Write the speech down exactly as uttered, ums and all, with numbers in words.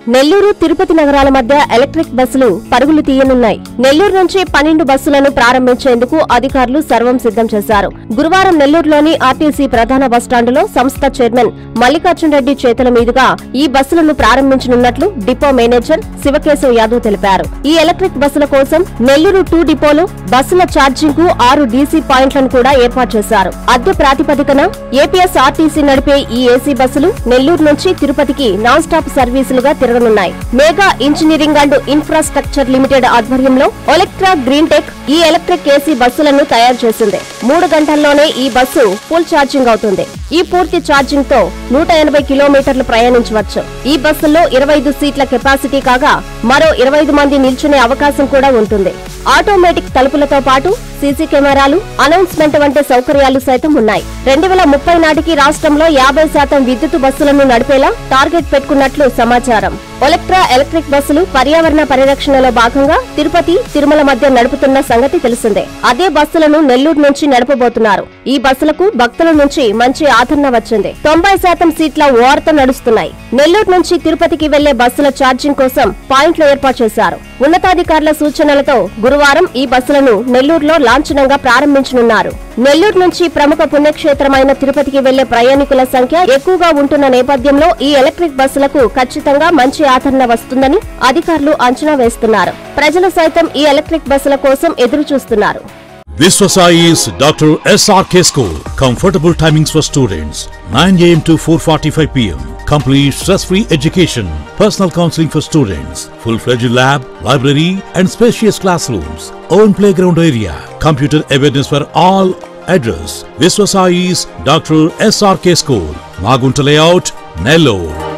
నెల్లూరు తిరుపతి నగరాల మధ్య ఎలక్ట్రిక్ బస్సులు పరుగులు తీయనున్నాయి. నెల్లూరు నుంచి పన్నెండు బస్సులను ప్రారంభించేందుకు అధికారులు సర్వం సిద్ధం చేశారు. గురువారం నెల్లూరులోని ఆర్టీసీ ప్రధాన బస్టాండులో సంస్థ చైర్మన్ మల్లికార్జున్ రెడ్డి చేతుల మీదుగా ఈ బస్సులను ప్రారంభించనున్నట్లు డిపో మేనేజర్ శివకేశవ్ యాదవ్ తెలిపారు. ఈ ఎలక్ట్రిక్ బస్సుల కోసం నెల్లూరు టూ డిపోలో బస్సుల ఛార్జింగ్ కు ఆరు డీసీ పాయింట్లను కూడా ఏర్పాటు చేశారు. అద్దె ప్రాతిపదికన ఏపీఎస్ ఆర్టీసీ నడిపే ఈ ఏసీ బస్సులు నెల్లూరు నుంచి తిరుపతికి నాన్ స్టాప్ సర్వీసులుగా తిరగనున్నాయి. Mega engineering and infrastructure limited ఆధ్వర్యంలో ఒలెక్ట్రా గ్రీన్ టెక్ ఈ ఎలక్ట్రిక్ ఏసీ బస్సులను తయారు చేసింది. మూడు గంటల్లోనే ఈ బస్సు ఫుల్ ఛార్జింగ్ అవుతుంది. ఈ పూర్తి ఛార్జింగ్ తో నూట ఎనభై కిలోమీటర్లు ప్రయాణించవచ్చు. ఈ బస్సుల్లో ఇరవై ఐదు సీట్ల కెపాసిటీ కాగా మరో ఇరవై ఐదు మంది నిల్చునే అవకాశం కూడా ఉంటుంది. ఆటోమేటిక్ తలుపులతో పాటు సీసీ కెమెరాలు, అనౌన్స్మెంట్ వంటి సౌకర్యాలు సైతం ఉన్నాయి. రెండు వేల ముప్పై నాటికి రాష్ట్రంలో యాభై శాతం విద్యుత్ బస్సులను నడిపేలా టార్గెట్ పెట్టుకున్నట్లు సమాచారం. ఒలెక్ట్రా ఎలక్ట్రిక్ బస్సులు పర్యావరణ పరిరక్షణలో భాగంగా తిరుపతి, తిరుమల మధ్య నడుపుతున్న సంగతి తెలిసిందే. అదే బస్సులను నెల్లూరు నుంచి నడపబోతున్నారు. ఈ బస్సులకు భక్తుల నుంచి మంచి ఆదరణ వచ్చింది. తొంభై శాతం సీట్ల ఓఆర్తో నడుస్తున్నాయి. నెల్లూరు నుంచి తిరుపతికి వెళ్లే బస్సుల ఛార్జింగ్ కోసం పాయింట్లు ఏర్పాటు చేశారు. ఉన్నతాధికారుల సూచనలతో గురువారం ఈ బస్సులను నెల్లూరులో లాంఛనంగా ప్రారంభించనున్నారు. నెల్లూరు నుంచి ప్రముఖ పుణ్యక్షేత్రమైన తిరుపతికి వెళ్లే ప్రయాణికుల సంఖ్య ఎక్కువగా ఉంటున్న నేపథ్యంలో ఈ ఎలక్ట్రిక్ బస్సులకు ఖచ్చితంగా మంచి ఆదరణ వస్తుందని అధికారులు అంచనా వేస్తున్నారు. ప్రజలు సైతం ఈ ఎలక్ట్రిక్ బస్సుల కోసం ఎదురు చూస్తున్నారు. Viswasai's Doctor S R K School. Comfortable timings for students. nine a m to four forty-five p m Complete stress-free education. Personal counseling for students. Full-fledged lab, library and spacious classrooms. Own playground area. Computer awareness for all. Address: Viswasai's Doctor S R K School. Magunta Layout, Nellore.